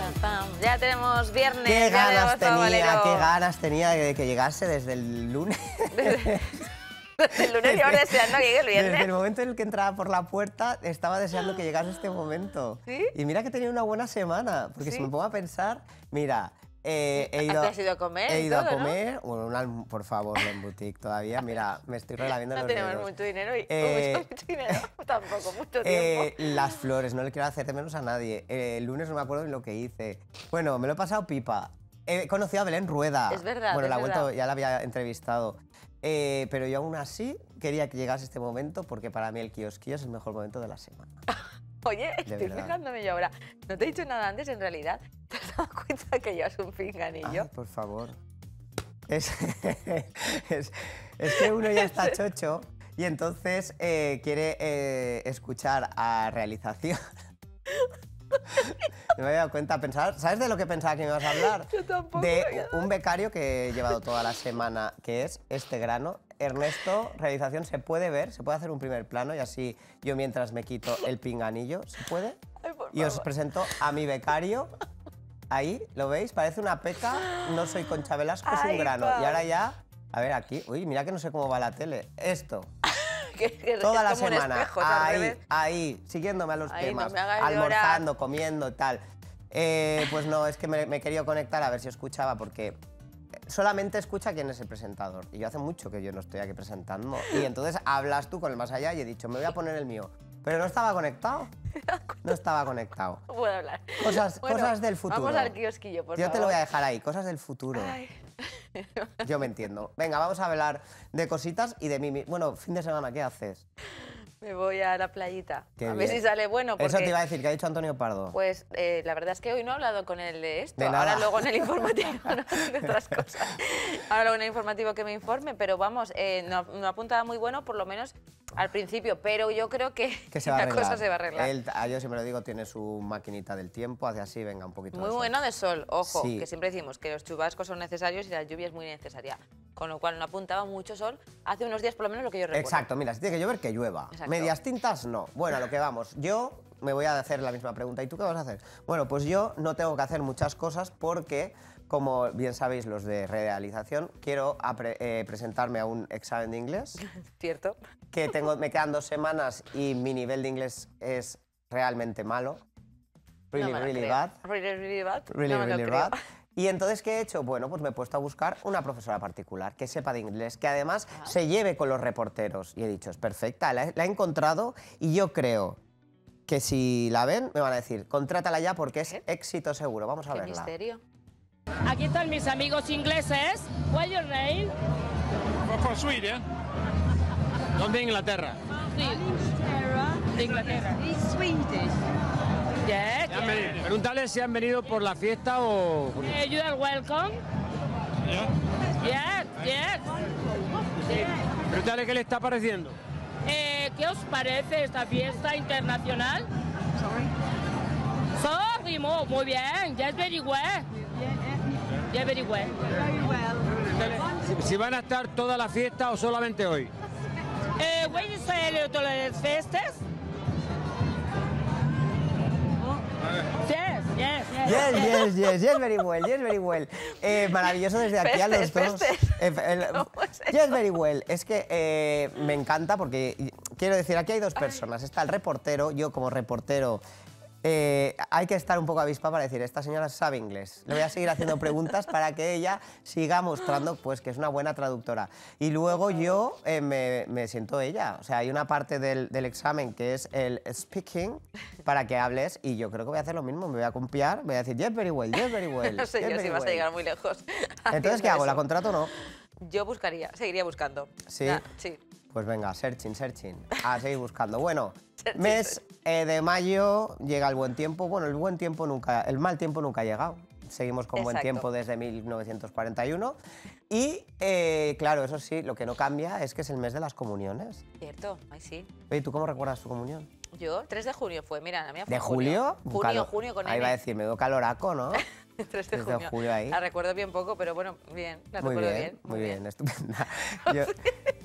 pam. Ya tenemos viernes. Qué ya ganas tenía de que llegase desde el lunes. Desde el lunes llevo deseando que llegue el viernes. Desde el momento en el que entraba por la puerta, estaba deseando que llegase este momento. ¿Sí? Y mira que he tenido una buena semana, porque ¿Sí? si me pongo a pensar, mira, he ido, ¿Has ido a comer? he y ido todo, a comer, bueno, por favor, no en boutique todavía, mira, me estoy relamiendo No los tenemos dedos. mucho dinero y mucho dinero, tampoco, mucho tiempo. Las flores, no le quiero hacer de menos a nadie. El lunes no me acuerdo ni lo que hice. Bueno, me lo he pasado pipa. He conocido a Belén Rueda. Es verdad, Bueno, es la he vuelto, verdad. ya la había entrevistado. Pero yo aún así quería que llegase este momento porque para mí el kiosquillo es el mejor momento de la semana. Oye, estoy verdad. fijándome yo ahora. No te he dicho nada antes, en realidad. ¿Te has dado cuenta que llevas un pinganillo? Ay, por favor. Es que uno ya está chocho y entonces quiere escuchar a realización. No me había dado cuenta, ¿sabes de lo que pensaba que me ibas a hablar? Yo tampoco. De un becario que he llevado toda la semana, que es este grano. Ernesto, realización, ¿se puede ver? ¿Se puede hacer un primer plano? Y así yo mientras me quito el pinganillo, ¿se puede? Ay, por Y os favor. presento a mi becario. Ahí, ¿lo veis? Parece una peca. No soy Concha Velasco, es un Ay, grano. Pau. Y ahora ya, a ver aquí. Uy, mira que no sé cómo va la tele. Esto. Que Toda es la como un semana, espejo, es al ahí, revés. ahí, siguiéndome a los Ay, no temas, me hagas almorzando, comiendo y tal. Pues no, es que me he querido conectar a ver si escuchaba, porque solamente escucha quién es el presentador. Y yo hace mucho que yo no estoy aquí presentando. Y entonces hablas tú con el más allá y he dicho, me voy a poner el mío. Pero no estaba conectado. No estaba conectado. No puedo hablar. Cosas, Bueno, cosas del futuro. Vamos al kiosquillo, por Yo favor. te lo voy a dejar ahí, cosas del futuro. Ay. Yo me entiendo. Venga, vamos a hablar de cositas y de mí. Bueno, fin de semana, ¿qué haces? Me voy a la playita. Qué a ver bien. si sale bueno. Porque, Eso te iba a decir, que ha dicho Antonio Pardo. Pues la verdad es que hoy no he hablado con él de esto. De nada. Ahora luego en el informativo, no, de otras cosas. Ahora luego en el informativo que me informe, pero vamos, no apuntaba muy bueno, por lo menos al principio, pero yo creo que Que se va a la arreglar. cosa se va a arreglar. Él, yo siempre lo digo, tiene su maquinita del tiempo, hace así, venga, un poquito Muy de sol. bueno de sol, ojo, Sí. que siempre decimos que los chubascos son necesarios y la lluvia es muy necesaria. Con lo cual no apuntaba mucho sol hace unos días, por lo menos lo que yo recuerdo. Exacto, mira, si tiene que llover, que llueva. Exacto. Medias tintas, no. Bueno, a lo que vamos. Yo me voy a hacer la misma pregunta. ¿Y tú qué vas a hacer? Bueno, pues yo no tengo que hacer muchas cosas porque, como bien sabéis los de realización, quiero presentarme a un examen de inglés. ¿Cierto? Que me quedan 2 semanas y mi nivel de inglés es realmente malo. No me lo Really creo. bad. Really bad. Really, No me lo really creo. bad. Y entonces, ¿qué he hecho? Bueno, pues me he puesto a buscar una profesora particular que sepa de inglés, que además se lleve con los reporteros. Y he dicho, es perfecta, la he encontrado y yo creo que si la ven me van a decir, contrátala ya porque es éxito seguro. Vamos a Qué verla. misterio. Aquí están mis amigos ingleses. What's your name? From Sweden. ¿Dónde Inglaterra? De Inglaterra. Yes, yes. Pregúntale si han venido por la fiesta o... You are welcome. Yes, yes. Pregúntale qué le está pareciendo. ¿Qué os parece esta fiesta internacional? Sorry, muy bien. Yes, very well. Yes, very well. Pregúntale si van a estar toda la fiesta o solamente hoy. Where is the festas? Yes, yes, yes. Yes, very well, yes, very well. Maravilloso desde aquí a los dos. Yes, very well. Es que me encanta porque, quiero decir, aquí hay 2 personas. Está el reportero, yo como reportero, hay que estar un poco avispa para decir, esta señora sabe inglés. Le voy a seguir haciendo preguntas para que ella siga mostrando pues, que es una buena traductora. Y luego yo me siento ella. O sea, hay una parte del examen que es el speaking para que hables y yo creo que voy a hacer lo mismo. Me voy a copiar, voy a decir, yes, very well, yes, very well. No sé yes, yo very si vas a well. llegar muy lejos. Entonces, ¿qué hago? ¿La contrato o no? Yo seguiría buscando. ¿Sí? Sí. Pues venga, searching. A seguir buscando. Bueno, Searching, mes de mayo llega el buen tiempo. Bueno, el mal tiempo nunca ha llegado. Seguimos con buen Exacto. tiempo desde 1941. Y, claro, eso sí, lo que no cambia es que es el mes de las comuniones. Cierto, ay sí. Oye, ¿tú cómo recuerdas tu comunión? Yo, 3 de junio fue, mira, la mía fue ¿De julio? Junio con Ahí N. va a decir, me dio caloraco, ¿no? 3 de 3 de junio. julio ahí. La recuerdo bien poco, pero bueno, bien, la Muy recuerdo bien, bien. muy bien, estupenda.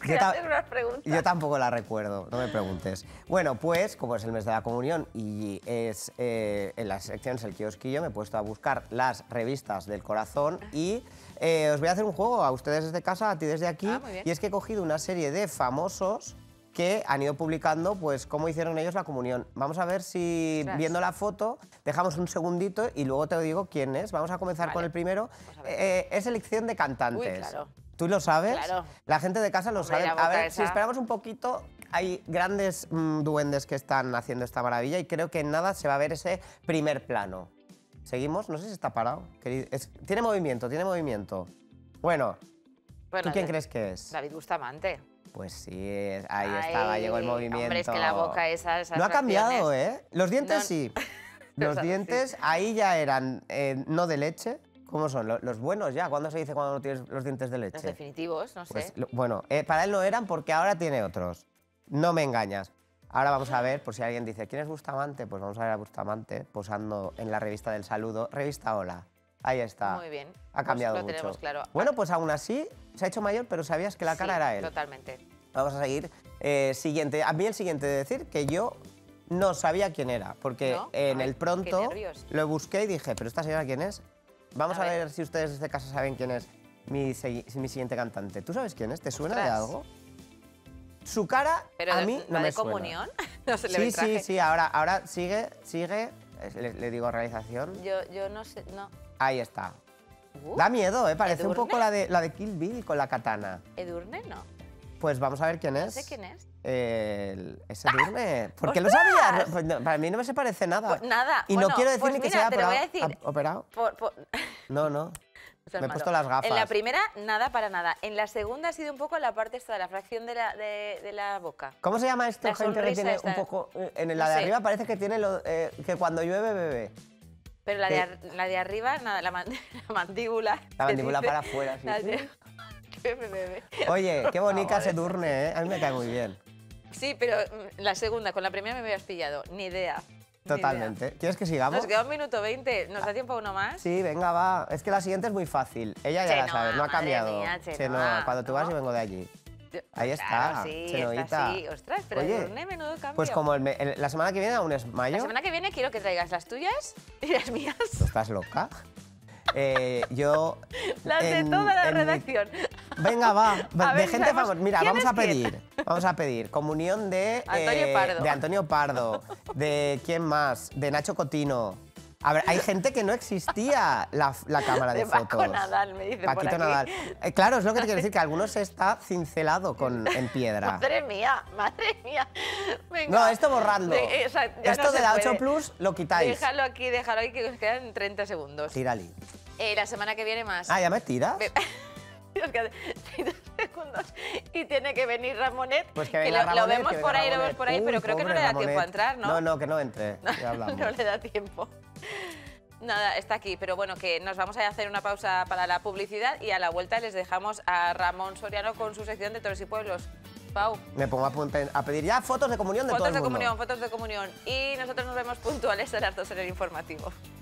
Que haces unas preguntas. Yo tampoco la recuerdo, no me preguntes. Bueno, pues como es el mes de la comunión y es en las secciones El Kiosquillo, me he puesto a buscar las revistas del corazón y os voy a hacer un juego a ustedes desde casa, a ti desde aquí. Muy bien. Y es que he cogido una serie de famosos que han ido publicando pues cómo hicieron ellos la comunión. Vamos a ver si viendo la foto dejamos un segundito y luego te digo quién es. Vamos a comenzar con el primero. Es elección de cantantes. Uy, claro. ¿Tú lo sabes? Claro. La gente de casa lo Hombre, sabe. la A boca ver, esa. si esperamos un poquito, hay grandes duendes que están haciendo esta maravilla y creo que en nada se va a ver ese primer plano. ¿Seguimos? No sé si está parado. Tiene movimiento, tiene movimiento. Bueno, ¿tú quién crees que es? David Bustamante. Pues sí, ahí estaba, llegó el movimiento. Hombre, es que la boca esa... No ha cambiado, ¿eh? Los dientes No, sí. los Los dientes ahí ya eran no de leche. ¿Cómo son? Los buenos ya. ¿Cuándo se dice cuando no tienes los dientes de leche? Los definitivos, no Pues, sé. bueno, para él no eran porque ahora tiene otros. No me engañas. Ahora vamos a ver, por si alguien dice, ¿quién es Bustamante? Pues vamos a ver a Bustamante posando en la revista del saludo. Revista Hola. Ahí está. Muy bien. Ha cambiado Pues lo mucho. tenemos claro. Bueno, pues aún así se ha hecho mayor, pero sabías que la cara era él. Totalmente. Vamos a seguir. Siguiente. A mí el siguiente de decir que yo no sabía quién era, porque ¿No? en Ay, el qué pronto nervios. lo busqué y dije, ¿pero esta señora quién es? Vamos A a ver. ver si ustedes desde casa saben quién es mi siguiente cantante. ¿Tú sabes quién es? ¿Te suena de Ostras. algo? Su cara Pero a mí no ¿va me de suena. comunión? No se le ve Sí, el traje. sí, ahora sigue. Le digo realización. Yo no sé, no. Ahí está. Uh, Da miedo, ¿eh? Parece un ¿Edurne? poco la de Kill Bill con la katana. ¿Edurne? No. Pues vamos a ver quién es. No sé quién es. Ese Edurne. ¿Por qué lo ¡Ostras! sabía? Pues no, para mí no me se parece nada. Pues nada. Y Bueno, no quiero decir pues ni que mira, sea te lo voy a decir. operado. Por- No, no. Eso es Me he malo. puesto las gafas. En la primera, nada para nada. En la segunda ha sido un poco la parte esta de la fracción de la boca. ¿Cómo se llama esto? La Gente que sonrisa tiene esta. un poco... En No la de sé. arriba parece que tiene que cuando llueve, bebe. Pero la de arriba, nada, la mandíbula. La se mandíbula dice. para afuera, sí. La de- Bebe. Oye, qué bonita favor, ese Edurne, ¿eh? A mí me cae muy bien. Sí, pero la segunda, con la primera me habías pillado. Ni idea. Ni Totalmente. ¿Quieres que idea. sigamos? Nos queda 1 minuto 20. ¿Nos da tiempo a uno más? Sí, venga, va. Es que la siguiente es muy fácil. Ella ya la Chenoa, sabe, no ha madre cambiado. mía, Chenoa, Chenoa, cuando tú vas ¿no? yo vengo de allí. Ahí está, Claro, sí, Chenoita. está así. Ostras, pero Oye, Edurne, menudo cambio. Pues como la semana que viene aún es mayo. La semana que viene quiero que traigas las tuyas y las mías. ¿Estás loca? Yo... Las de en- toda la en mi- redacción. Venga, va. A De ver, gente sabemos famosa. Mira, quién vamos es a quién. pedir. Vamos a pedir comunión de... Antonio Pardo. De Antonio Pardo. ¿De quién más? De Nacho Cotino. A ver, hay gente que no existía la cámara de, De fotos. Paco Nadal, me dice por Paquito aquí. Nadal. Claro, es lo que te quiero decir, que algunos está cincelado en piedra. Madre mía, madre mía. Venga. No, esto borradlo. O sea, ya Esto no de se la puede. 8 Plus lo quitáis. Déjalo aquí, que nos quedan 30 segundos. Tírali. La semana que viene más. Ah, ¿ya me tiras? Nos quedan 30 segundos y tiene que venir Ramonet. Pues que venga lo Ramonet, vemos que por venga ahí, lo vemos Ramonet. por ahí, pero Uy, creo que no pobre le da tiempo a Ramonet. entrar, ¿no? No, no, que no entre. Ya hablamos. No le da tiempo. Nada, está aquí, pero bueno, que nos vamos a hacer una pausa para la publicidad y a la vuelta les dejamos a Ramón Soriano con su sección de Toros y Pueblos. Pau, Me pongo a pedir ya fotos de comunión de todo fotos el de mundo. comunión, fotos de comunión. Y nosotros nos vemos puntuales a las 2 en el informativo.